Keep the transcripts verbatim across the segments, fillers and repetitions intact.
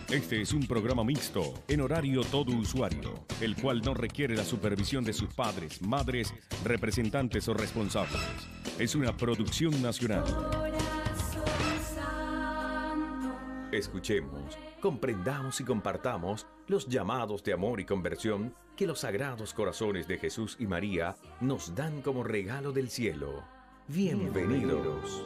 Este es un programa mixto, en horario todo usuario, el cual no requiere la supervisión de sus padres, madres, representantes o responsables. Es una producción nacional. Escuchemos, comprendamos y compartamos los llamados de amor y conversión que los sagrados corazones de Jesús y María nos dan como regalo del cielo. Bienvenidos.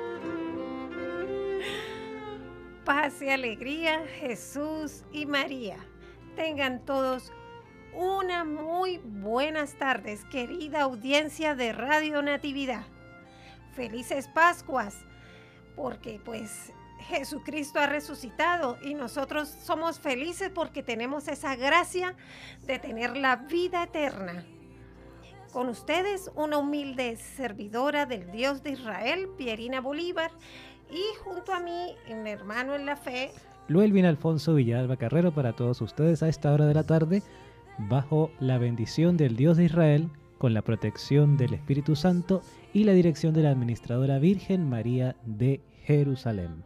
Paz y alegría, Jesús y María. Tengan todos una muy buenas tardes, querida audiencia de Radio Natividad. Felices Pascuas, porque pues Jesucristo ha resucitado y nosotros somos felices porque tenemos esa gracia de tener la vida eterna. Con ustedes, una humilde servidora del Dios de Israel, Pierina Bolívar, y junto a mí, mi hermano en la fe, Luelvin Alfonso Villalba Carrero, para todos ustedes a esta hora de la tarde, bajo la bendición del Dios de Israel, con la protección del Espíritu Santo y la dirección de la Administradora Virgen María de Jerusalén.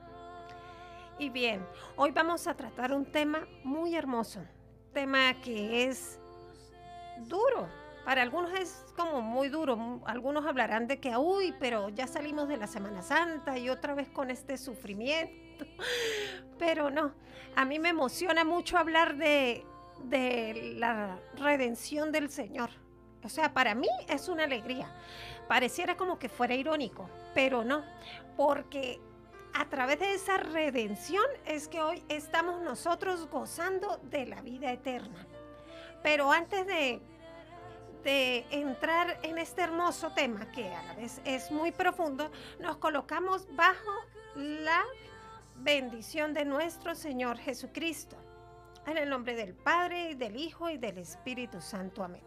Y bien, hoy vamos a tratar un tema muy hermoso, tema que es duro. Para algunos es como muy duro, algunos hablarán de que, uy, pero ya salimos de la Semana Santa y otra vez con este sufrimiento, pero no, a mí me emociona mucho hablar de, de la redención del Señor. O sea, para mí es una alegría, pareciera como que fuera irónico, pero no, porque a través de esa redención es que hoy estamos nosotros gozando de la vida eterna. Pero antes de... de entrar en este hermoso tema que a la vez es muy profundo, nos colocamos bajo la bendición de nuestro Señor Jesucristo. En el nombre del Padre, del Hijo y del Espíritu Santo. Amén.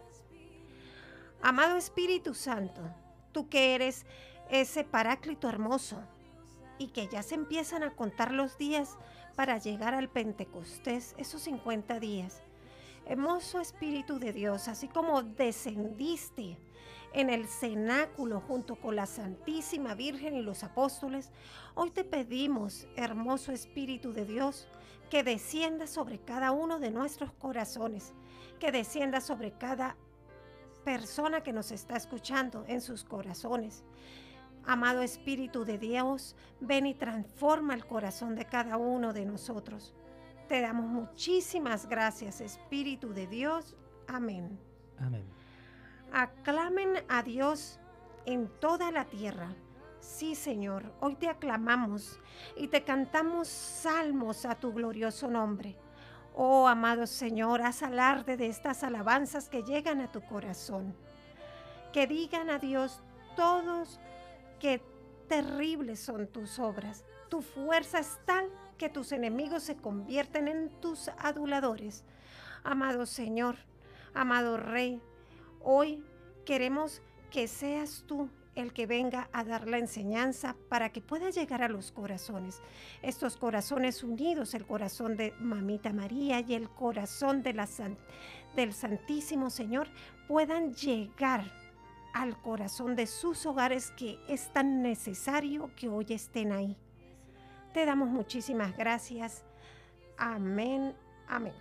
Amado Espíritu Santo, tú que eres ese Paráclito hermoso y que ya se empiezan a contar los días para llegar al Pentecostés, esos cincuenta días. Hermoso Espíritu de Dios, así como descendiste en el cenáculo junto con la Santísima Virgen y los apóstoles, hoy te pedimos, hermoso Espíritu de Dios, que descienda sobre cada uno de nuestros corazones, que descienda sobre cada persona que nos está escuchando en sus corazones. Amado Espíritu de Dios, ven y transforma el corazón de cada uno de nosotros. Te damos muchísimas gracias, Espíritu de Dios. Amén. Amén. Aclamen a Dios en toda la tierra. Sí, Señor, hoy te aclamamos y te cantamos salmos a tu glorioso nombre. Oh, amado Señor, haz alarde de estas alabanzas que llegan a tu corazón. Que digan a Dios todos que terribles son tus obras. Tu fuerza es tal que tus enemigos se convierten en tus aduladores. Amado Señor, amado Rey, hoy queremos que seas tú el que venga a dar la enseñanza para que pueda llegar a los corazones. Estos corazones unidos, el corazón de Mamita María y el corazón de la San, del Santísimo Señor, puedan llegar al corazón de sus hogares, que es tan necesario que hoy estén ahí. Te damos muchísimas gracias. Amén, amén.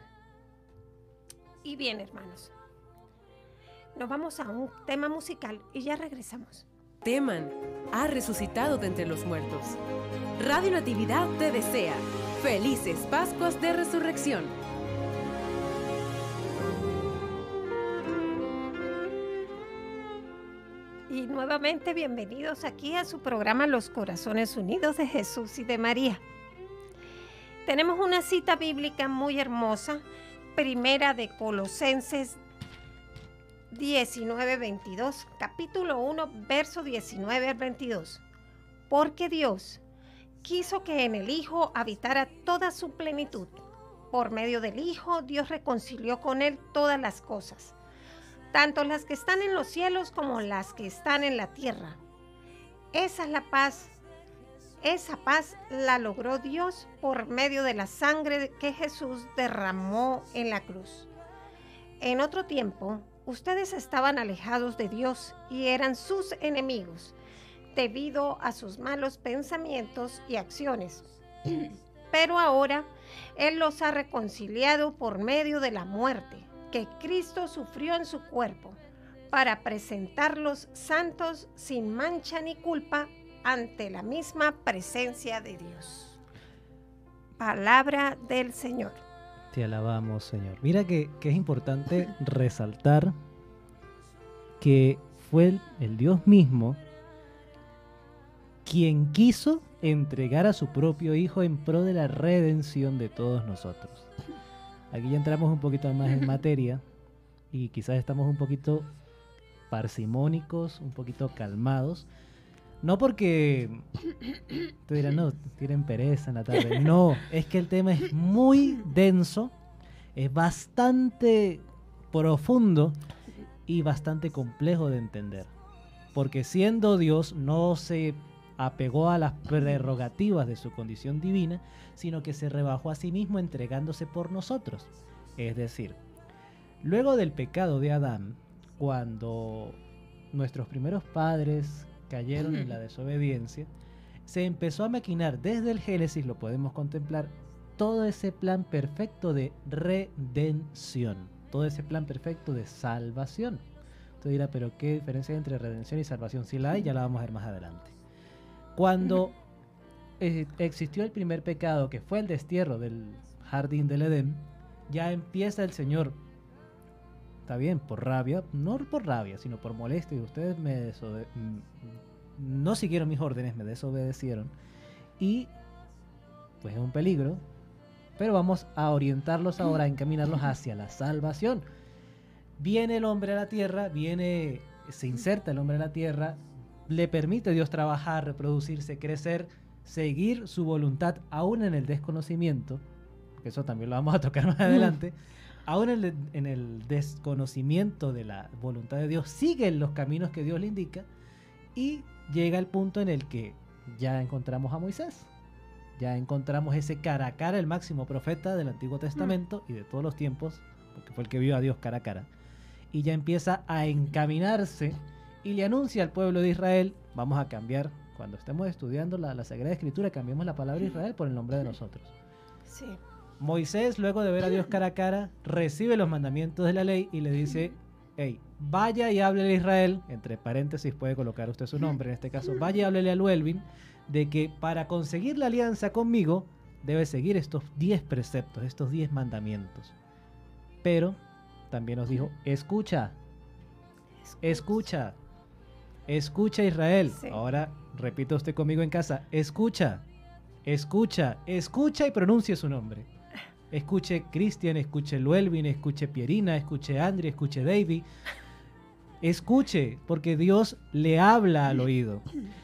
Y bien, hermanos, nos vamos a un tema musical y ya regresamos. Teman ha resucitado de entre los muertos. Radio Natividad te desea felices Pascuas de Resurrección. Y nuevamente bienvenidos aquí a su programa Los Corazones Unidos de Jesús y de María. Tenemos una cita bíblica muy hermosa, primera de Colosenses diecinueve veintidós, capítulo uno, verso diecinueve al veintidós. Porque Dios quiso que en el Hijo habitara toda su plenitud. Por medio del Hijo, Dios reconcilió con él todas las cosas, tanto las que están en los cielos como las que están en la tierra. Esa es la paz, esa paz la logró Dios por medio de la sangre que Jesús derramó en la cruz. En otro tiempo, ustedes estaban alejados de Dios y eran sus enemigos, debido a sus malos pensamientos y acciones. pero ahora Él los ha reconciliado por medio de la muerte que Cristo sufrió en su cuerpo, para presentarlos santos, sin mancha ni culpa, ante la misma presencia de Dios. Palabra del Señor. Te alabamos, Señor. Mira que, que es importante resaltar que fue el, el Dios mismo quien quiso entregar a su propio Hijo en pro de la redención de todos nosotros. Aquí ya entramos un poquito más en materia y quizás estamos un poquito parsimónicos, un poquito calmados. No porque te dirán, no, tienen pereza en la tarde. No, es que el tema es muy denso, es bastante profundo y bastante complejo de entender. Porque siendo Dios no se apegó a las prerrogativas de su condición divina, sino que se rebajó a sí mismo entregándose por nosotros. Es decir, luego del pecado de Adán, cuando nuestros primeros padres cayeron en la desobediencia, se empezó a maquinar desde el Génesis, lo podemos contemplar, todo ese plan perfecto de redención, todo ese plan perfecto de salvación. Usted dirá, pero ¿qué diferencia hay entre redención y salvación? Si la hay, ya la vamos a ver más adelante. Cuando eh, existió el primer pecado, que fue el destierro del jardín del Edén, ya empieza el Señor, está bien, por rabia, no por rabia, sino por molestia, y ustedes me desobede- no siguieron mis órdenes, me desobedecieron, y pues es un peligro, pero vamos a orientarlos ahora, a encaminarlos hacia la salvación. Viene el hombre a la tierra, viene, se inserta el hombre a la tierra, le permite a Dios trabajar, reproducirse, crecer, seguir su voluntad aún en el desconocimiento, que eso también lo vamos a tocar más adelante, aún en el, en el desconocimiento de la voluntad de Dios, sigue los caminos que Dios le indica y llega el punto en el que ya encontramos a Moisés, ya encontramos ese cara a cara, el máximo profeta del Antiguo Testamento y de todos los tiempos, porque fue el que vio a Dios cara a cara, y ya empieza a encaminarse y le anuncia al pueblo de Israel, vamos a cambiar, cuando estemos estudiando la, la Sagrada Escritura, cambiemos la palabra Israel por el nombre de nosotros. Sí. Moisés, luego de ver a Dios cara a cara, recibe los mandamientos de la ley y le dice, hey, vaya y háblele a Israel, entre paréntesis puede colocar usted su nombre, en este caso, vaya y háblele a Luelvin, de que para conseguir la alianza conmigo, debe seguir estos diez preceptos, estos diez mandamientos. Pero también nos dijo, escucha, escucha, escucha Israel. Sí. Ahora repita usted conmigo en casa, escucha, escucha, escucha y pronuncie su nombre. Escuche Cristian, escuche Luelvin, escuche Pierina, escuche Andri, escuche Davy. Escuche, porque Dios le habla al oído.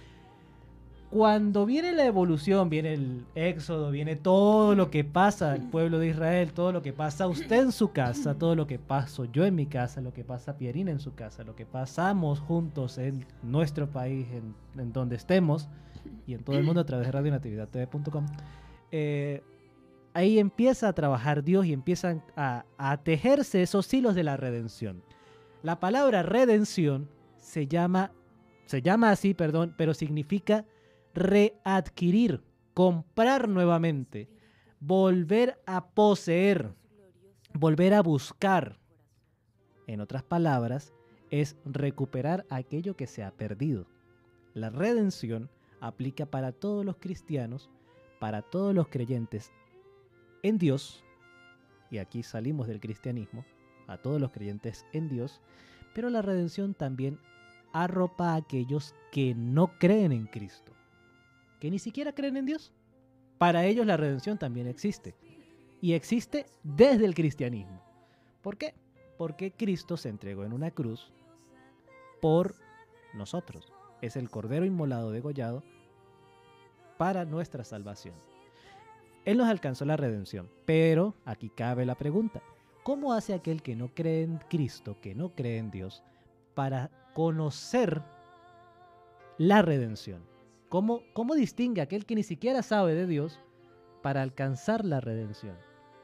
Cuando viene la evolución, viene el éxodo, viene todo lo que pasa al pueblo de Israel, todo lo que pasa usted en su casa, todo lo que paso yo en mi casa, lo que pasa Pierina en su casa, lo que pasamos juntos en nuestro país, en, en donde estemos, y en todo el mundo a través de radio natividad t v punto com. Eh, ahí empieza a trabajar Dios y empiezan a, a tejerse esos hilos de la redención. La palabra redención se llama, se llama así, perdón, pero significa readquirir, comprar nuevamente, volver a poseer, volver a buscar. En otras palabras, es recuperar aquello que se ha perdido. La redención aplica para todos los cristianos, para todos los creyentes en Dios, y aquí salimos del cristianismo, a todos los creyentes en Dios, pero la redención también arropa a aquellos que no creen en Cristo, que ni siquiera creen en Dios. Para ellos la redención también existe, y existe desde el cristianismo. ¿Por qué? Porque Cristo se entregó en una cruz por nosotros. Es el Cordero inmolado, degollado, para nuestra salvación. Él nos alcanzó la redención, pero aquí cabe la pregunta: ¿cómo hace aquel que no cree en Cristo, que no cree en Dios, para conocer la redención? ¿Cómo, cómo distingue aquel que ni siquiera sabe de Dios para alcanzar la redención?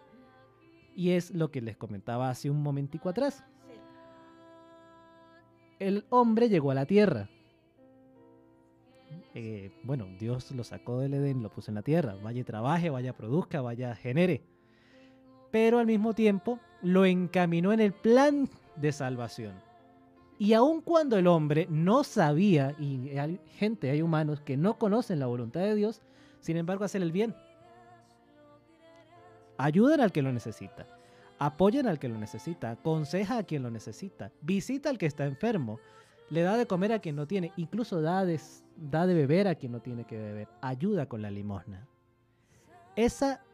Y es lo que les comentaba hace un momentico atrás. El hombre llegó a la tierra. eh, bueno, Dios lo sacó del Edén, lo puso en la tierra, vaya y trabaje, vaya produzca, vaya genere. Pero al mismo tiempo lo encaminó en el plan de salvación. Y aun cuando el hombre no sabía, y hay gente, hay humanos que no conocen la voluntad de Dios, sin embargo hacen el bien. Ayudan al que lo necesita, apoyan al que lo necesita, aconseja a quien lo necesita, visita al que está enfermo, le da de comer a quien no tiene, incluso da de, da de beber a quien no tiene que beber, ayuda con la limosna. Esa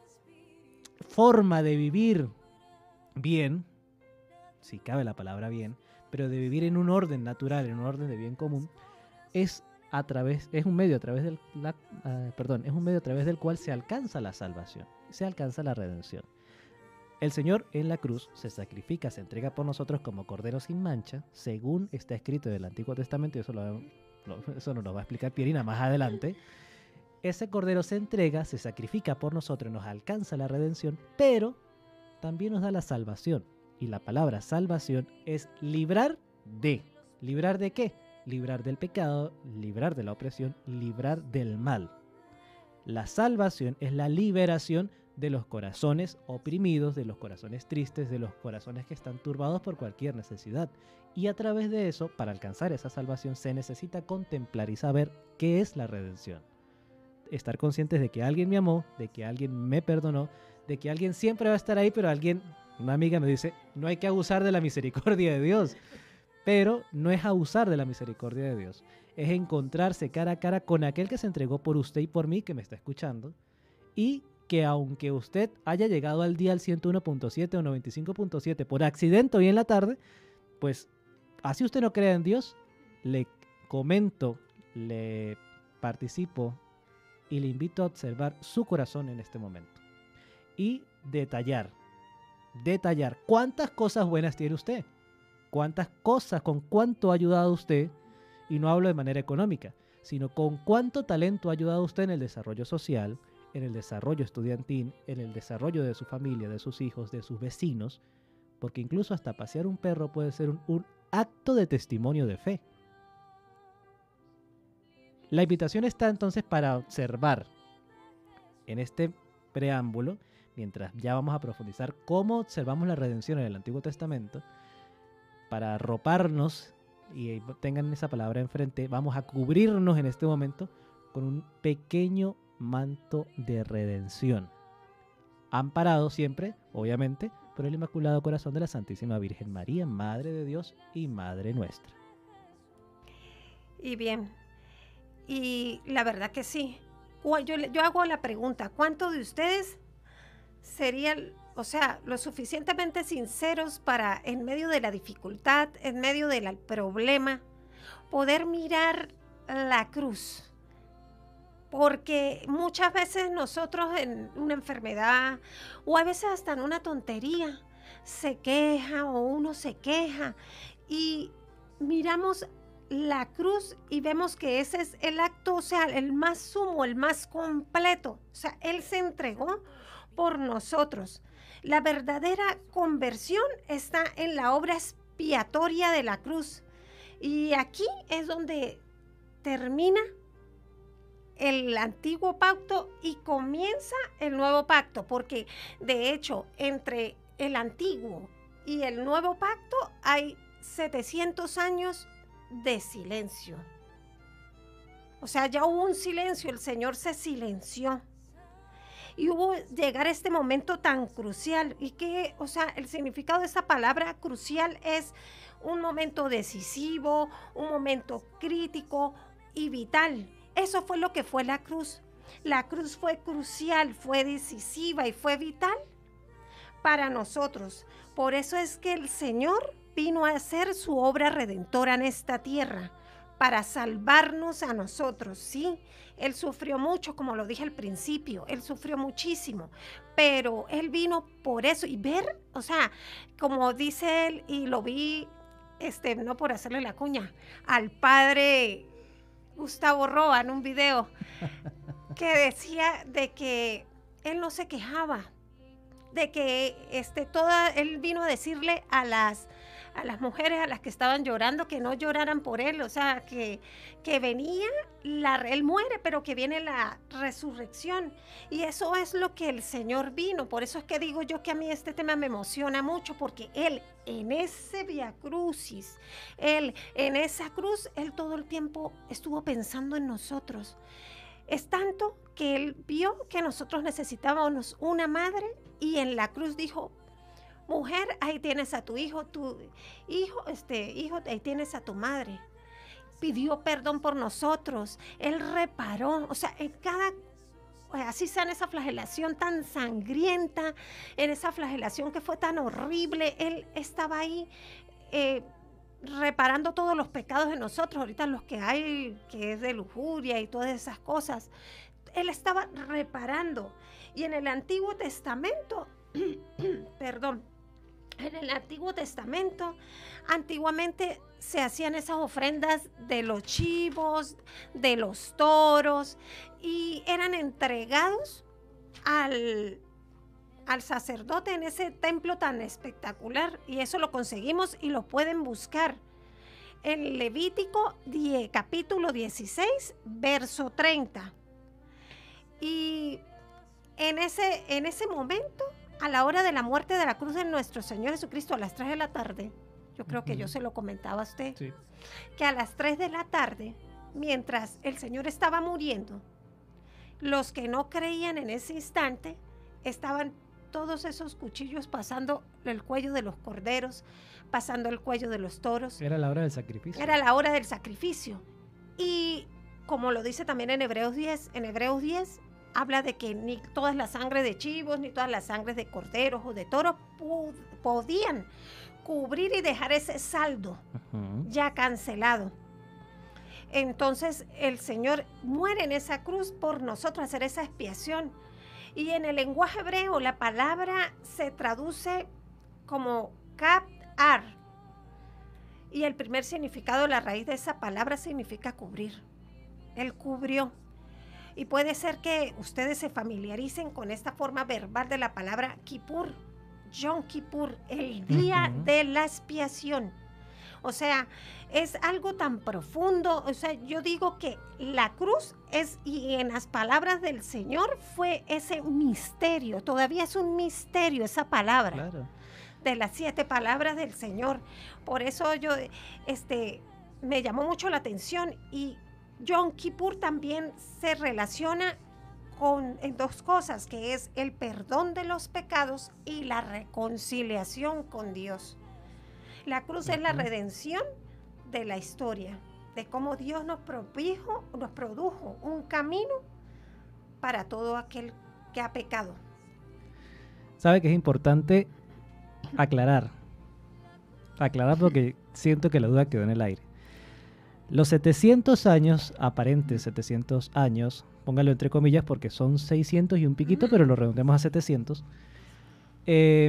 forma de vivir bien, si cabe la palabra bien, pero de vivir en un orden natural, en un orden de bien común, es a través, es un medio a través del, la, uh, perdón, es un medio a través del cual se alcanza la salvación, se alcanza la redención. El Señor en la cruz se sacrifica, se entrega por nosotros como cordero sin mancha, según está escrito en el Antiguo Testamento, y eso, lo, lo, eso nos lo va a explicar Pierina más adelante. Ese cordero se entrega, se sacrifica por nosotros, nos alcanza la redención, pero también nos da la salvación. Y la palabra salvación es librar de. ¿Librar de qué? Librar del pecado, librar de la opresión, librar del mal. La salvación es la liberación de los corazones oprimidos, de los corazones tristes, de los corazones que están turbados por cualquier necesidad. Y a través de eso, para alcanzar esa salvación, se necesita contemplar y saber qué es la redención. Estar conscientes de que alguien me amó, de que alguien me perdonó, de que alguien siempre va a estar ahí, pero alguien... Una amiga me dice, no hay que abusar de la misericordia de Dios, pero no es abusar de la misericordia de Dios, es encontrarse cara a cara con aquel que se entregó por usted y por mí, que me está escuchando, y que aunque usted haya llegado al día al ciento uno punto siete o noventa y cinco punto siete por accidente hoy en la tarde, pues así usted no crea en Dios, le comento, le participo y le invito a observar su corazón en este momento y detallar detallar cuántas cosas buenas tiene usted, cuántas cosas, con cuánto ha ayudado usted, y no hablo de manera económica, sino con cuánto talento ha ayudado usted en el desarrollo social, en el desarrollo estudiantil, en el desarrollo de su familia, de sus hijos, de sus vecinos, porque incluso hasta pasear un perro puede ser un, un acto de testimonio de fe. La invitación está entonces para observar en este preámbulo, mientras ya vamos a profundizar cómo observamos la redención en el Antiguo Testamento, para arroparnos, y tengan esa palabra enfrente, vamos a cubrirnos en este momento con un pequeño manto de redención, amparado siempre, obviamente, por el Inmaculado Corazón de la Santísima Virgen María, Madre de Dios y Madre nuestra. Y bien, y la verdad que sí. Yo, yo hago la pregunta, ¿cuántos de ustedes serían, o sea, lo suficientemente sinceros para, en medio de la dificultad, en medio del problema, poder mirar la cruz? Porque muchas veces nosotros en una enfermedad, o a veces hasta en una tontería, se queja o uno se queja y miramos la cruz y vemos que ese es el acto, o sea, el más sumo, el más completo. O sea, Él se entregó por nosotros. La verdadera conversión está en la obra expiatoria de la cruz. Y aquí es donde termina el antiguo pacto y comienza el nuevo pacto, porque de hecho entre el antiguo y el nuevo pacto hay setecientos años de silencio. O sea, ya hubo un silencio, el Señor se silenció. Y hubo llegar a este momento tan crucial. Y que, o sea, el significado de esa palabra crucial es un momento decisivo, un momento crítico y vital. Eso fue lo que fue la cruz. La cruz fue crucial, fue decisiva y fue vital para nosotros. Por eso es que el Señor vino a hacer su obra redentora en esta tierra, para salvarnos a nosotros, ¿sí? Él sufrió mucho, como lo dije al principio, Él sufrió muchísimo, pero Él vino por eso. Y ver, o sea, como dice Él, y lo vi, este, no por hacerle la cuña, al padre Gustavo Roa en un video, que decía de que Él no se quejaba, de que este, toda, Él vino a decirle a las a las mujeres a las que estaban llorando que no lloraran por él, o sea, que, que venía, la, él muere, pero que viene la resurrección. Y eso es lo que el Señor vino. Por eso es que digo yo que a mí este tema me emociona mucho, porque él en ese Via Crucis, él en esa cruz, él todo el tiempo estuvo pensando en nosotros. Es tanto que él vio que nosotros necesitábamos una madre y en la cruz dijo: mujer, ahí tienes a tu hijo, tu hijo, este hijo, ahí tienes a tu madre. Pidió perdón por nosotros, él reparó, o sea, en cada, así sea en esa flagelación tan sangrienta, en esa flagelación que fue tan horrible, él estaba ahí eh, reparando todos los pecados de nosotros, ahorita los que hay, que es de lujuria y todas esas cosas, él estaba reparando. Y en el Antiguo Testamento, perdón, en el Antiguo Testamento, antiguamente se hacían esas ofrendas de los chivos, de los toros, y eran entregados al, al sacerdote en ese templo tan espectacular, y eso lo conseguimos y lo pueden buscar en Levítico diez, capítulo dieciséis, verso treinta. Y en ese, en ese momento, a la hora de la muerte de la cruz de nuestro Señor Jesucristo, a las tres de la tarde, yo creo que uh-huh. yo se lo comentaba a usted, sí. que a las tres de la tarde, mientras el Señor estaba muriendo, los que no creían en ese instante, estaban todos esos cuchillos pasando el cuello de los corderos, pasando el cuello de los toros. Era la hora del sacrificio. Era la hora del sacrificio. Y como lo dice también en Hebreos diez, en Hebreos diez, habla de que ni todas las sangres de chivos, ni todas las sangres de corderos o de toros pu- podían cubrir y dejar ese saldo uh-huh. ya cancelado. Entonces el Señor muere en esa cruz por nosotros, hacer esa expiación. Y en el lenguaje hebreo la palabra se traduce como kap-ar. Y el primer significado, la raíz de esa palabra significa cubrir. Él cubrió. Y puede ser que ustedes se familiaricen con esta forma verbal de la palabra Kippur, Yom Kippur, el día uh-huh. de la expiación. O sea, es algo tan profundo. O sea, yo digo que la cruz es, y en las palabras del Señor fue ese misterio, todavía es un misterio esa palabra, claro. de las siete palabras del Señor. Por eso yo, este, me llamó mucho la atención. Y Yom Kippur también se relaciona con en dos cosas, que es el perdón de los pecados y la reconciliación con Dios. La cruz uh-huh. es la redención de la historia, de cómo Dios nos produjo, nos produjo un camino para todo aquel que ha pecado. Sabe que es importante aclarar, aclarar porque siento que la duda quedó en el aire. Los setecientos años, aparentes setecientos años, póngalo entre comillas porque son seiscientos y un piquito, pero lo redondeamos a setecientos, eh,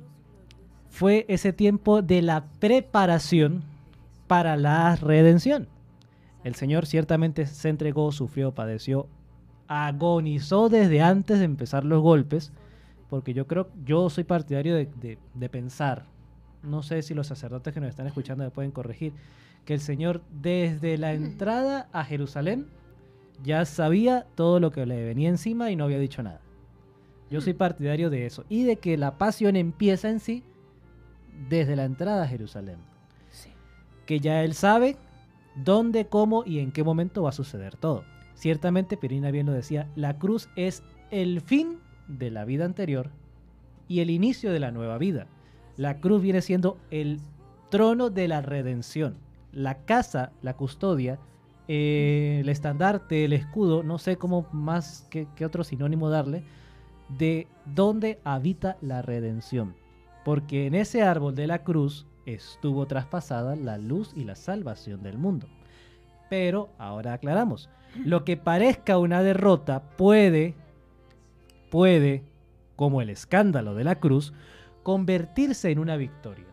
fue ese tiempo de la preparación para la redención. El Señor ciertamente se entregó, sufrió, padeció, agonizó desde antes de empezar los golpes, porque yo creo, yo soy partidario de, de, de pensar, no sé si los sacerdotes que nos están escuchando me pueden corregir, que el Señor desde la entrada a Jerusalén ya sabía todo lo que le venía encima y no había dicho nada. Yo soy partidario de eso y de que la pasión empieza en sí desde la entrada a Jerusalén. Sí. Que ya Él sabe dónde, cómo y en qué momento va a suceder todo. Ciertamente, Pirina bien lo decía, la cruz es el fin de la vida anterior y el inicio de la nueva vida. La cruz viene siendo el trono de la redención. La casa, la custodia, eh, el estandarte, el escudo, no sé cómo más, qué, qué otro sinónimo darle, de dónde habita la redención. Porque en ese árbol de la cruz estuvo traspasada la luz y la salvación del mundo. Pero, ahora aclaramos, lo que parezca una derrota puede, puede, como el escándalo de la cruz, convertirse en una victoria.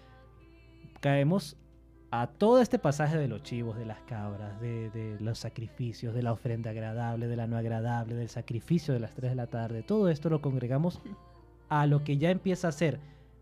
Caemos a todo este pasaje de los chivos, de las cabras, de, de los sacrificios, de la ofrenda agradable, de la no agradable, del sacrificio de las tres de la tarde. Todo esto lo congregamos a lo que ya empieza a ser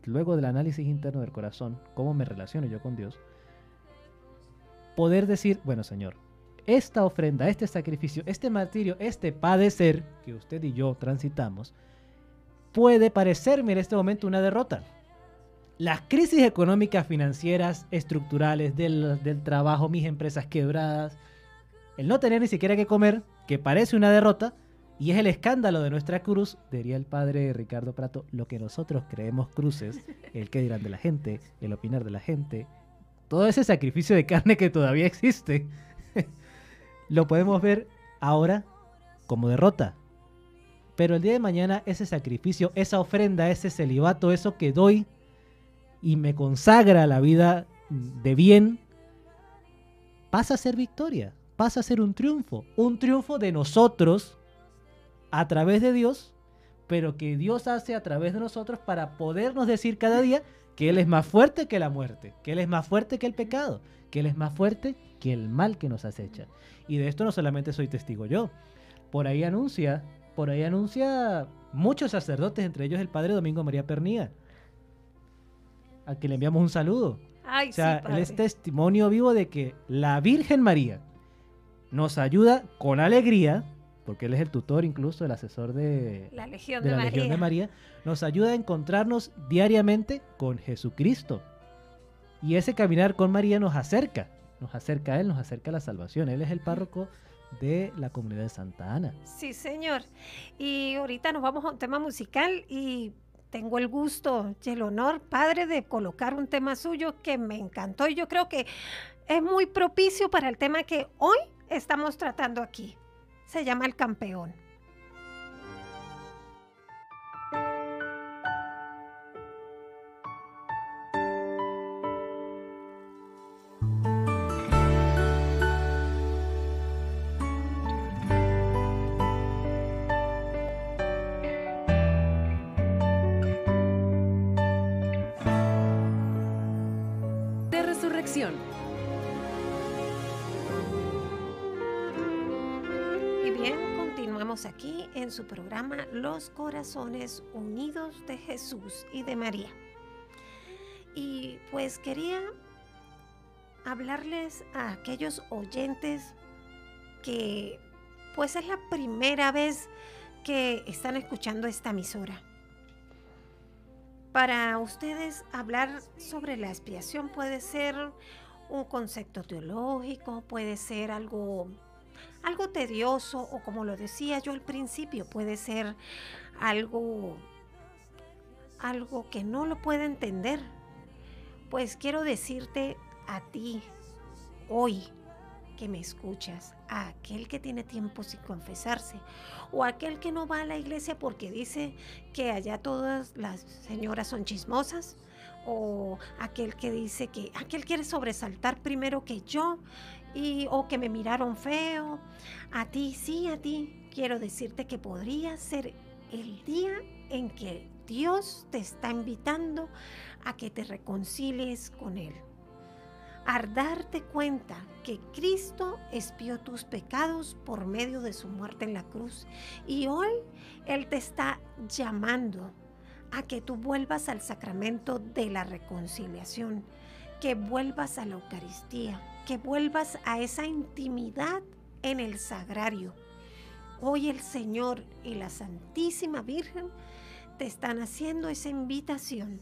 luego del análisis interno del corazón, cómo me relaciono yo con Dios, poder decir, bueno, Señor, esta ofrenda, este sacrificio, este martirio, este padecer que usted y yo transitamos, puede parecerme en este momento una derrota. Las crisis económicas, financieras, estructurales, del, del trabajo, mis empresas quebradas, el no tener ni siquiera que comer, que parece una derrota, y es el escándalo de nuestra cruz, diría el padre Ricardo Prato, lo que nosotros creemos cruces, el qué dirán de la gente, el opinar de la gente, todo ese sacrificio de carne que todavía existe, lo podemos ver ahora como derrota. Pero el día de mañana ese sacrificio, esa ofrenda, ese celibato, eso que doy y me consagra la vida de bien, pasa a ser victoria, pasa a ser un triunfo, un triunfo de nosotros a través de Dios, pero que Dios hace a través de nosotros para podernos decir cada día que Él es más fuerte que la muerte, que Él es más fuerte que el pecado, que Él es más fuerte que el mal que nos acecha. Y de esto no solamente soy testigo yo, por ahí anuncia, por ahí anuncia muchos sacerdotes, entre ellos el padre Domingo María Pernía, al que le enviamos un saludo. Ay, o sea, sí, él es testimonio vivo de que la Virgen María nos ayuda con alegría, porque él es el tutor incluso, el asesor de la Legión de, de, la María. Legión de María, nos ayuda a encontrarnos diariamente con Jesucristo. Y ese caminar con María nos acerca, nos acerca a Él, nos acerca a la salvación. Él es el párroco de la comunidad de Santa Ana. Sí, señor. Y ahorita nos vamos a un tema musical y tengo el gusto y el honor, padre, de colocar un tema suyo que me encantó y yo creo que es muy propicio para el tema que hoy estamos tratando aquí. Se llama El Campeón. De resurrección. Y bien, continuamos aquí en su programa Los Corazones Unidos de Jesús y de María. Y pues quería hablarles a aquellos oyentes que pues es la primera vez que están escuchando esta emisora. Para ustedes hablar sobre la expiación puede ser un concepto teológico, puede ser algo, algo tedioso o como lo decía yo al principio, puede ser algo, algo que no lo puede entender. Pues quiero decirte a ti hoy que me escuchas, a aquel que tiene tiempo sin confesarse o aquel que no va a la iglesia porque dice que allá todas las señoras son chismosas, o aquel que dice que aquel quiere sobresaltar primero que yo y o que me miraron feo. A ti, sí, a ti quiero decirte que podría ser el día en que Dios te está invitando a que te reconcilies con Él. A darte cuenta que Cristo expió tus pecados por medio de su muerte en la cruz. Y hoy Él te está llamando a que tú vuelvas al sacramento de la reconciliación, que vuelvas a la Eucaristía, que vuelvas a esa intimidad en el sagrario. Hoy el Señor y la Santísima Virgen te están haciendo esa invitación.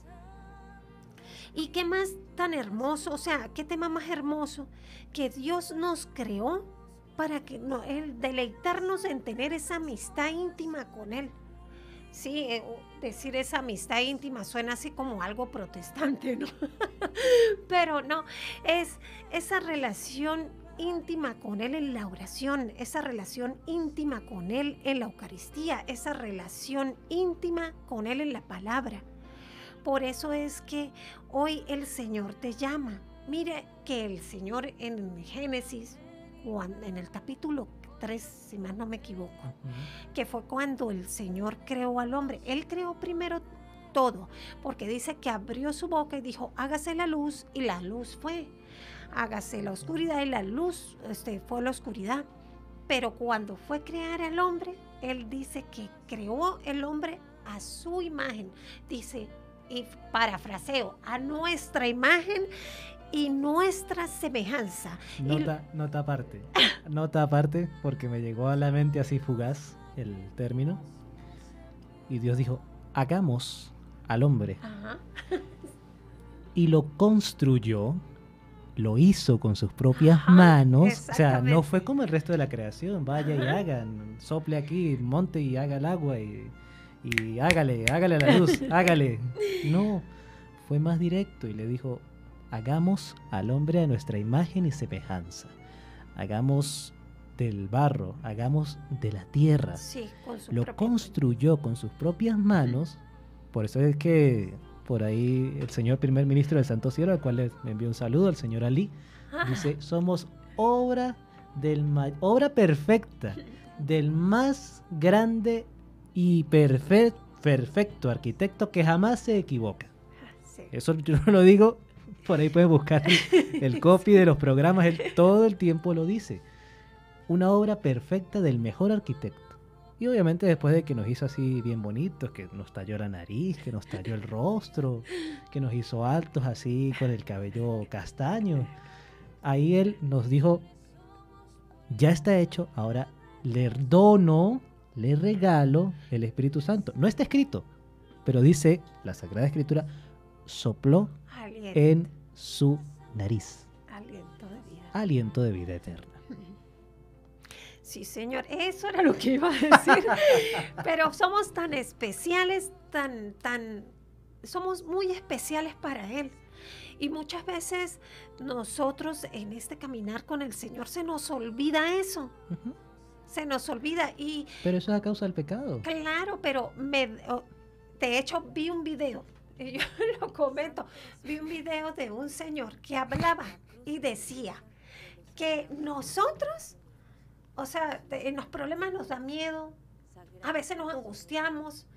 ¿Y qué más tan hermoso? O sea, ¿qué tema más hermoso? Que Dios nos creó para que no, él, deleitarnos en tener esa amistad íntima con Él. Sí, eh, decir esa amistad íntima suena así como algo protestante, ¿no? Pero no, es esa relación íntima con Él en la oración, esa relación íntima con Él en la Eucaristía, esa relación íntima con Él en la palabra. Por eso es que hoy el Señor te llama. Mire que el Señor en Génesis, en el capítulo tres, si más no me equivoco, uh-huh. que fue cuando el Señor creó al hombre. Él creó primero todo, porque dice que abrió su boca y dijo, hágase la luz, y la luz fue. Hágase la oscuridad, y la luz este, fue la oscuridad. Pero cuando fue crear al hombre, Él dice que creó el hombre a su imagen. Dice, y parafraseo, a nuestra imagen y nuestra semejanza. Nota, y... nota aparte, nota aparte, porque me llegó a la mente así fugaz el término. Y Dios dijo, hagamos al hombre. Ajá. Y lo construyó, lo hizo con sus propias Ajá, manos. O sea, no fue como el resto de la creación, vaya Ajá. y hagan, sople aquí, monte y haga el agua y, y hágale, hágale la luz, hágale. No, fue más directo y le dijo, hagamos al hombre a nuestra imagen y semejanza. Hagamos del barro, hagamos de la tierra. Sí, con su lo construyó con sus propias manos. Por eso es que por ahí el señor primer ministro del Santo Cielo, al cual le envió un saludo, al señor Ali, ah. dice, somos obra, del ma- obra perfecta del más grande y perfe- perfecto arquitecto que jamás se equivoca. Sí. Eso yo no lo digo, por ahí puedes buscar el, el copy de los programas, él todo el tiempo lo dice. Una obra perfecta del mejor arquitecto. Y obviamente después de que nos hizo así bien bonitos, que nos talló la nariz, que nos talló el rostro, que nos hizo altos así con el cabello castaño, ahí él nos dijo, ya está hecho, ahora le dono, le regalo el Espíritu Santo. No está escrito, pero dice la Sagrada Escritura, sopló Aliento. En su nariz. Aliento de vida. Aliento de vida eterna. Sí, señor, eso era lo que iba a decir. Pero somos tan especiales, tan, tan, somos muy especiales para Él. Y muchas veces nosotros en este caminar con el Señor se nos olvida eso. Uh-huh. Se nos olvida y... Pero eso es a causa del pecado. Claro, pero me, de hecho vi un video, y yo lo comento, vi un video de un señor que hablaba y decía que nosotros... O sea, en los problemas nos da miedo, a veces nos angustiamos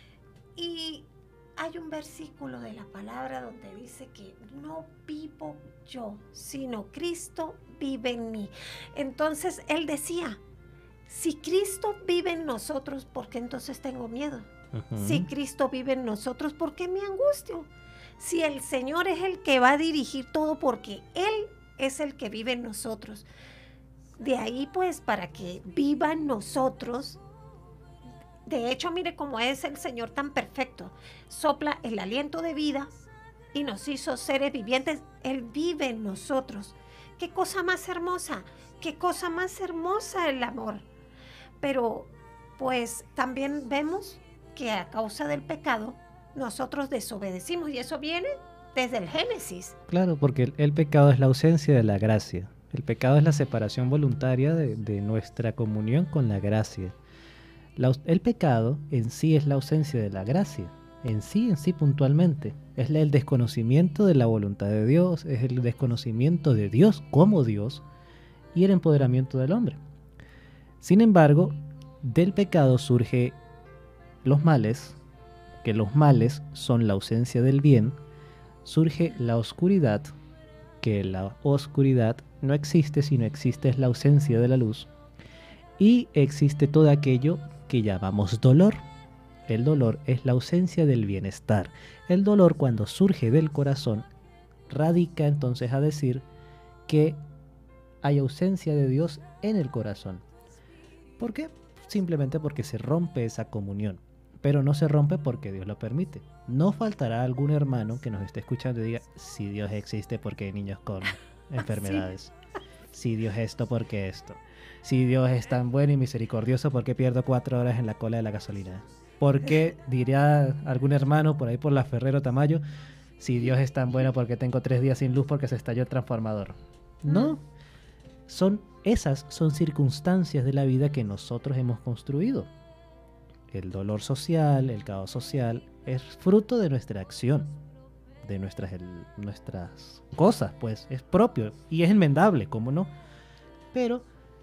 y hay un versículo de la palabra donde dice que no vivo yo, sino Cristo vive en mí. Entonces él decía, si Cristo vive en nosotros, ¿por qué entonces tengo miedo? Uh-huh. Si Cristo vive en nosotros, ¿por qué me angustio? Si el Señor es el que va a dirigir todo, porque Él es el que vive en nosotros. De ahí pues para que viva en nosotros. De hecho, mire cómo es el Señor tan perfecto. Sopla el aliento de vida y nos hizo seres vivientes. Él vive en nosotros. Qué cosa más hermosa, qué cosa más hermosa el amor. Pero pues también vemos que a causa del pecado nosotros desobedecimos y eso viene desde el Génesis. Claro, porque el, el pecado es la ausencia de la gracia. El pecado es la separación voluntaria de, de nuestra comunión con la gracia. La, el pecado en sí es la ausencia de la gracia, en sí, en sí puntualmente. Es el desconocimiento de la voluntad de Dios, es el desconocimiento de Dios como Dios y el empoderamiento del hombre. Sin embargo, del pecado surge los males, que los males son la ausencia del bien, surge la oscuridad, que la oscuridad no existe, sino existe es la ausencia de la luz, y existe todo aquello que llamamos dolor. El dolor es la ausencia del bienestar. El dolor, cuando surge del corazón, radica entonces a decir que hay ausencia de Dios en el corazón. ¿Por qué? Simplemente porque se rompe esa comunión, pero no se rompe porque Dios lo permite. No faltará algún hermano que nos esté escuchando y diga, si Dios existe, ¿por qué hay niños con enfermedades? Sí. Si Dios es esto, ¿por qué esto? Si Dios es tan bueno y misericordioso, ¿por qué pierdo cuatro horas en la cola de la gasolina? ¿Por qué, diría algún hermano por ahí por la Ferrero Tamayo, si Dios es tan bueno, ¿por qué tengo tres días sin luz porque se estalló el transformador? No, son, esas son circunstancias de la vida que nosotros hemos construido. El dolor social, el caos social, es fruto de nuestra acción, de nuestras, el, nuestras cosas, pues es propio y es enmendable, ¿cómo no? Pero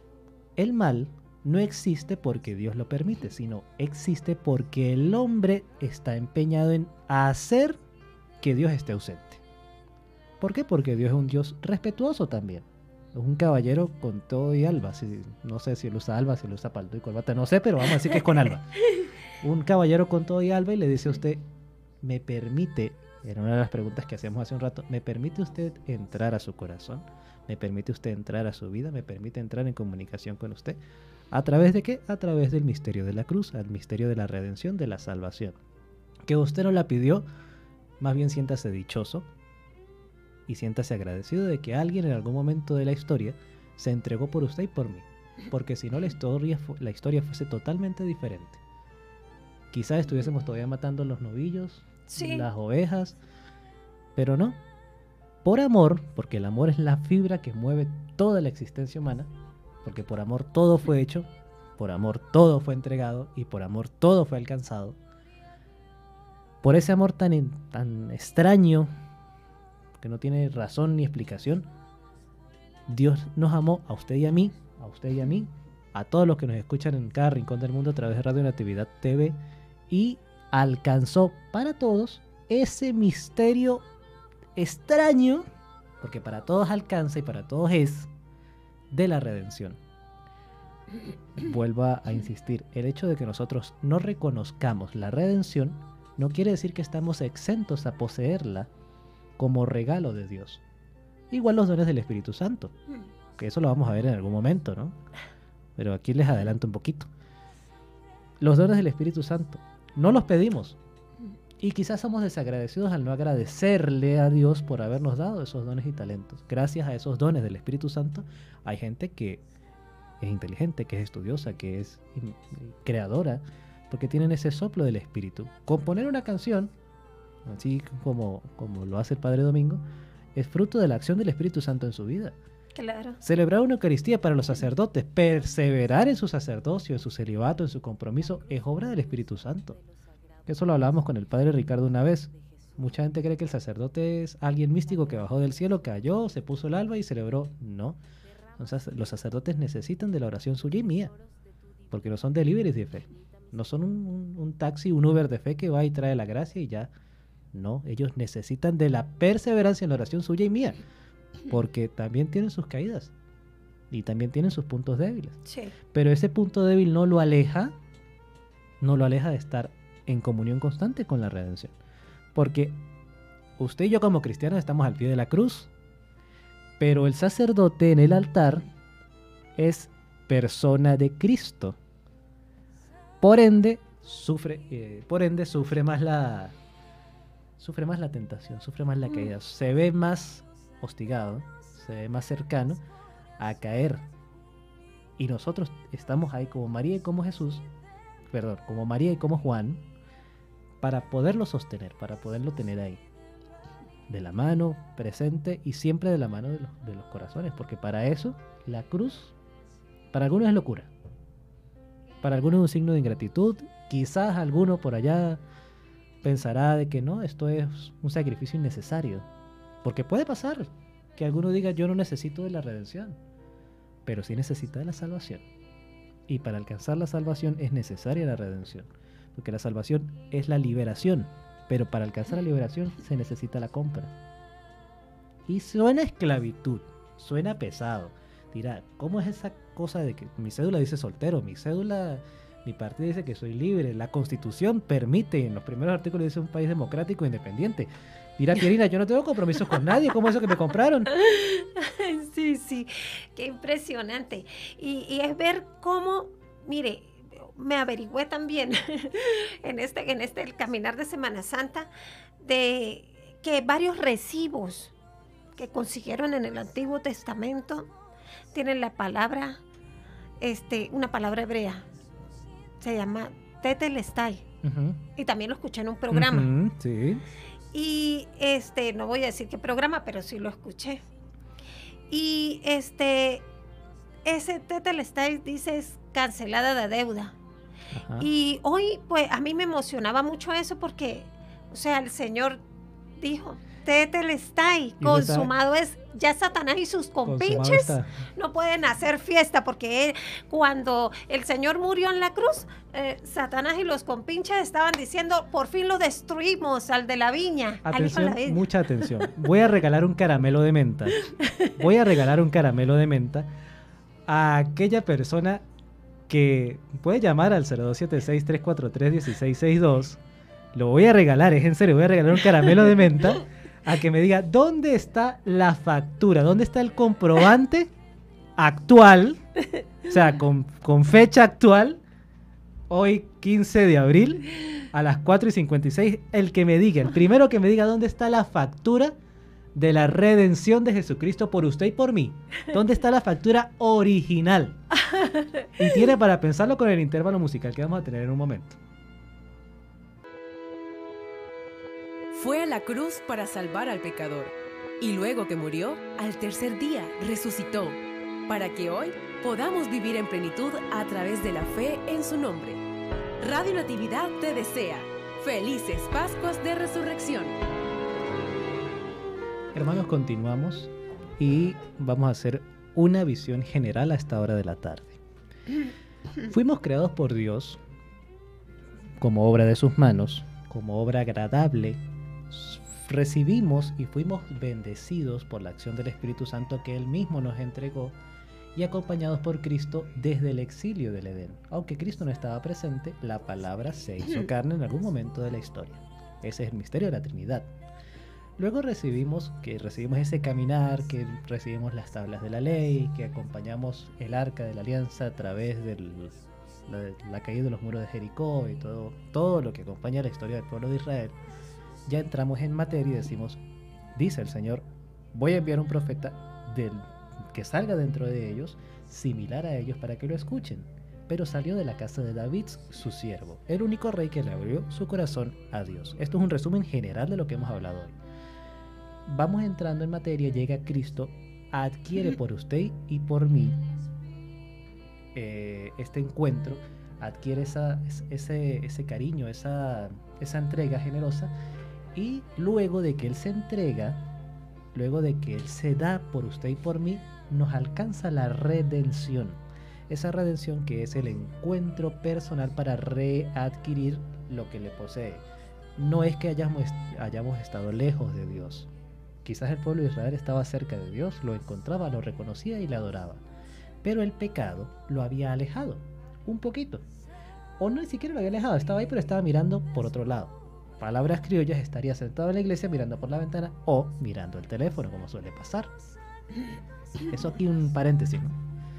el mal no existe porque Dios lo permite, sino existe porque el hombre está empeñado en hacer que Dios esté ausente. ¿Por qué? Porque Dios es un Dios respetuoso también. Es un caballero con todo y alba. Si, no sé si él usa alba, si él usa palto y corbata, no sé, pero vamos a decir que es con alba. Un caballero con todo y alba y le dice a usted, me permite, era una de las preguntas que hacíamos hace un rato, ¿me permite usted entrar a su corazón? ¿Me permite usted entrar a su vida? ¿Me permite entrar en comunicación con usted? ¿A través de qué? A través del misterio de la cruz, al misterio de la redención, de la salvación. Que usted no la pidió, más bien siéntase dichoso y siéntase agradecido de que alguien en algún momento de la historia se entregó por usted y por mí. Porque si no, la historia, la historia fuese totalmente diferente. Quizás estuviésemos todavía matando los novillos, sí, las ovejas, pero no. Por amor, porque el amor es la fibra que mueve toda la existencia humana, porque por amor todo fue hecho, por amor todo fue entregado y por amor todo fue alcanzado. Por ese amor tan, tan extraño, que no tiene razón ni explicación, Dios nos amó a usted y a mí, a usted y a mí, a todos los que nos escuchan en cada rincón del mundo a través de Radio Natividad T V, y alcanzó para todos ese misterio extraño, porque para todos alcanza y para todos es, de la redención. Vuelvo a insistir, el hecho de que nosotros no reconozcamos la redención no quiere decir que estamos exentos a poseerla como regalo de Dios. Igual los dones del Espíritu Santo, que eso lo vamos a ver en algún momento, ¿no? Pero aquí les adelanto un poquito. Los dones del Espíritu Santo no los pedimos, y quizás somos desagradecidos al no agradecerle a Dios por habernos dado esos dones y talentos. Gracias a esos dones del Espíritu Santo hay gente que es inteligente, que es estudiosa, que es creadora, porque tienen ese soplo del Espíritu. Componer una canción, así como, como lo hace el Padre Domingo, es fruto de la acción del Espíritu Santo en su vida. Claro. Celebrar una Eucaristía para los sacerdotes, perseverar en su sacerdocio, en su celibato, en su compromiso, es obra del Espíritu Santo. Eso lo hablábamos con el Padre Ricardo una vez. Mucha gente cree que el sacerdote es alguien místico que bajó del cielo, cayó, se puso el alba y celebró. No. Entonces, los sacerdotes necesitan de la oración suya y mía, porque no son deliveries de fe. No son un, un, un taxi, un Uber de fe que va y trae la gracia y ya. No, ellos necesitan de la perseverancia en la oración suya y mía, porque también tienen sus caídas y también tienen sus puntos débiles. Sí. Pero ese punto débil no lo aleja, no lo aleja de estar en comunión constante con la redención. Porque usted y yo como cristianos estamos al pie de la cruz, pero el sacerdote en el altar es persona de Cristo. Por ende, sufre, eh, por ende sufre más la sufre más la tentación, sufre más la caída, se ve más hostigado, se ve más cercano a caer. Y nosotros estamos ahí como María y como Jesús, perdón, como María y como Juan, para poderlo sostener, para poderlo tener ahí, de la mano, presente y siempre de la mano de los, de los corazones, porque para eso la cruz, para algunos es locura, para algunos es un signo de ingratitud, quizás alguno por allá pensará de que no, esto es un sacrificio innecesario, porque puede pasar que alguno diga yo no necesito de la redención, pero sí necesita de la salvación, y para alcanzar la salvación es necesaria la redención. Porque la salvación es la liberación, pero para alcanzar la liberación se necesita la compra. Y suena esclavitud, suena pesado. Dirá, ¿cómo es esa cosa de que mi cédula dice soltero, mi cédula, mi partido dice que soy libre, la Constitución permite, en los primeros artículos dice un país democrático e independiente? Dirá, Pierina, yo no tengo compromisos con nadie, ¿cómo es eso que me compraron? Sí, sí, qué impresionante. Y, y es ver cómo, mire, me averigüé también en este, en este el caminar de Semana Santa de que varios recibos que consiguieron en el Antiguo Testamento tienen la palabra, este, una palabra hebrea, se llama tetelestai, uh-huh. Y también lo escuché en un programa. Uh-huh, sí. Y este, no voy a decir qué programa, pero sí lo escuché. Y este, ese tetelestai dice es cancelada de deuda. Ajá. Y hoy, pues, a mí me emocionaba mucho eso porque, o sea, el Señor dijo, tetelestai, consumado es, ya Satanás y sus compinches no pueden hacer fiesta porque él, cuando el Señor murió en la cruz, eh, Satanás y los compinches estaban diciendo, por fin lo destruimos al de la viña. Atención, al hijo de la viña. Mucha atención. Voy a regalar un caramelo de menta. Voy a regalar un caramelo de menta a aquella persona que puede llamar al cero dos siete seis, tres cuatro tres, uno seis seis dos lo voy a regalar, es en serio, voy a regalar un caramelo de menta a que me diga dónde está la factura, dónde está el comprobante actual, o sea, con, con fecha actual, hoy quince de abril, a las cuatro y cincuenta y seis, el que me diga, el primero que me diga dónde está la factura de la redención de Jesucristo por usted y por mí. ¿Dónde está la factura original? Y tiene para pensarlo con el intervalo musical que vamos a tener en un momento. Fue a la cruz para salvar al pecador, y luego que murió, al tercer día resucitó, para que hoy podamos vivir en plenitud a través de la fe en su nombre. Radio Natividad te desea felices Pascuas de Resurrección. Hermanos, continuamos y vamos a hacer una visión general a esta hora de la tarde. Fuimos creados por Dios como obra de sus manos, como obra agradable. Recibimos y fuimos bendecidos por la acción del Espíritu Santo que Él mismo nos entregó y acompañados por Cristo desde el exilio del Edén. Aunque Cristo no estaba presente, la palabra se hizo carne en algún momento de la historia. Ese es el misterio de la Trinidad. Luego recibimos que recibimos ese caminar, que recibimos las tablas de la ley, que acompañamos el arca de la alianza a través de la, la caída de los muros de Jericó y todo, todo lo que acompaña la historia del pueblo de Israel. Ya entramos en materia y decimos, dice el Señor, voy a enviar un profeta del, que salga dentro de ellos, similar a ellos para que lo escuchen. Pero salió de la casa de David, su siervo, el único rey que le abrió su corazón a Dios. Esto es un resumen general de lo que hemos hablado hoy. Vamos entrando en materia, llega Cristo, adquiere por usted y por mí eh, este encuentro, adquiere esa, ese, ese cariño, esa, esa entrega generosa, y luego de que Él se entrega, luego de que Él se da por usted y por mí, nos alcanza la redención. Esa redención que es el encuentro personal para readquirir lo que le posee. No es que hayamos, hayamos estado lejos de Dios. Quizás el pueblo de Israel estaba cerca de Dios, lo encontraba, lo reconocía y le adoraba. Pero el pecado lo había alejado, un poquito. O no, ni siquiera lo había alejado, estaba ahí pero estaba mirando por otro lado. Palabras criollas, estaría sentado en la iglesia mirando por la ventana o mirando el teléfono, como suele pasar. Eso aquí un paréntesis, ¿no?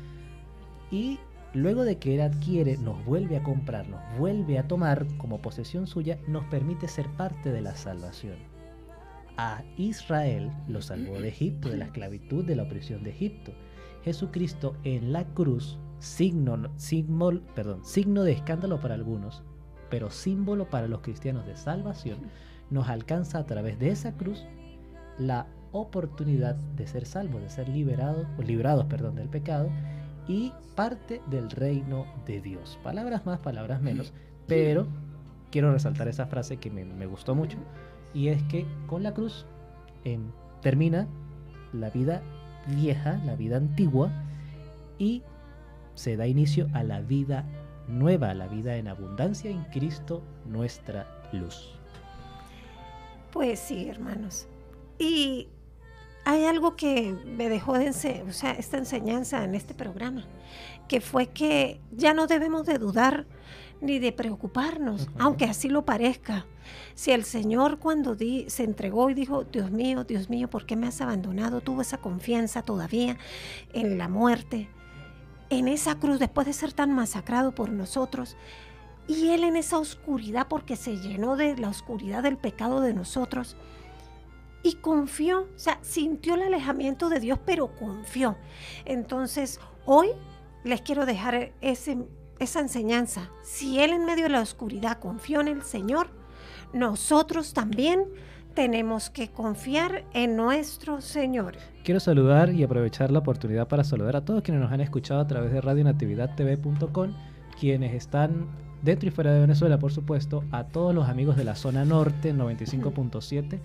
Y luego de que Él adquiere, nos vuelve a comprar, nos vuelve a tomar como posesión suya, nos permite ser parte de la salvación. A Israel lo salvó de Egipto, de la esclavitud, de la opresión de Egipto. Jesucristo en la cruz, signo, signo, perdón, signo de escándalo para algunos, pero símbolo para los cristianos de salvación, nos alcanza a través de esa cruz la oportunidad de ser salvos, de ser liberados, librados perdón, del pecado y parte del reino de Dios. Palabras más, palabras menos, pero quiero resaltar esa frase que me, me gustó mucho, y es que con la cruz eh, termina la vida vieja, la vida antigua, y se da inicio a la vida nueva, a la vida en abundancia en Cristo, nuestra luz. Pues sí, hermanos. Y hay algo que me dejó de ense- o sea, esta enseñanza en este programa, que fue que ya no debemos de dudar ni de preocuparnos, uh-huh. aunque así lo parezca. Si el Señor cuando di, se entregó y dijo, Dios mío, Dios mío, ¿por qué me has abandonado? Tuvo esa confianza todavía en la muerte, en esa cruz, después de ser tan masacrado por nosotros, y Él en esa oscuridad, porque se llenó de la oscuridad del pecado de nosotros, y confió, o sea, sintió el alejamiento de Dios, pero confió. Entonces, hoy les quiero dejar ese, esa enseñanza. Si Él en medio de la oscuridad confió en el Señor, nosotros también tenemos que confiar en nuestro Señor. Quiero saludar y aprovechar la oportunidad para saludar a todos quienes nos han escuchado a través de radio natividad t v punto com, quienes están dentro y fuera de Venezuela, por supuesto, a todos los amigos de la zona norte, noventa y cinco punto siete.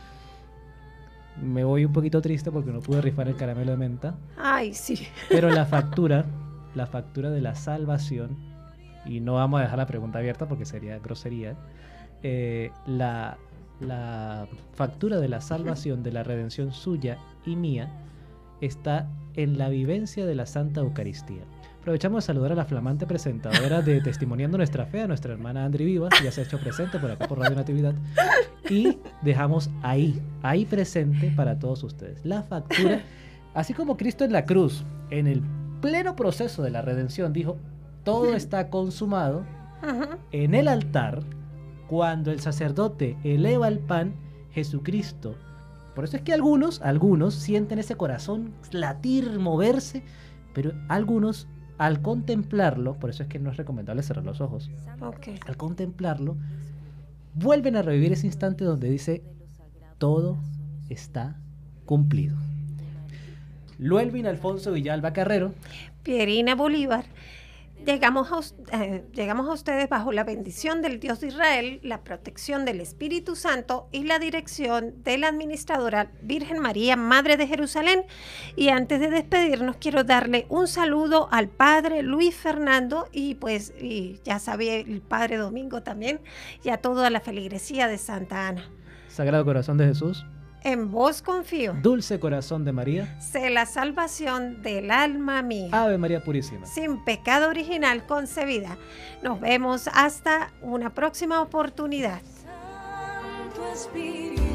Me voy un poquito triste porque no pude rifar el caramelo de menta. Ay, sí. Pero la factura, la factura de la salvación, y no vamos a dejar la pregunta abierta porque sería grosería, eh, la, la factura de la salvación, de la redención suya y mía, está en la vivencia de la Santa Eucaristía. Aprovechamos de saludar a la flamante presentadora de Testimoniando Nuestra Fe, a nuestra hermana Andri Vivas, que ya se ha hecho presente por acá por Radio Natividad. Y dejamos ahí, ahí presente para todos ustedes, la factura. Así como Cristo en la cruz, en el pleno proceso de la redención, dijo, todo está consumado. Ujú. En el altar, cuando el sacerdote eleva el pan, Jesucristo. Por eso es que algunos, algunos sienten ese corazón latir, moverse, pero algunos, al contemplarlo, por eso es que no es recomendable cerrar los ojos, Ok. al contemplarlo, vuelven a revivir ese instante donde dice, todo está cumplido. Luelvin Alfonso Villalba Carrero. Pierina Bolívar. Llegamos a, us- eh, llegamos a ustedes bajo la bendición del Dios de Israel, la protección del Espíritu Santo y la dirección de la administradora Virgen María, Madre de Jerusalén. Y antes de despedirnos, quiero darle un saludo al Padre Luis Fernando y pues y ya sabe el Padre Domingo también y a toda la feligresía de Santa Ana. Sagrado Corazón de Jesús. En vos confío, Dulce Corazón de María. sé la salvación del alma mía. Ave María Purísima. Sin pecado original concebida. Nos vemos hasta una próxima oportunidad. Santo Espíritu.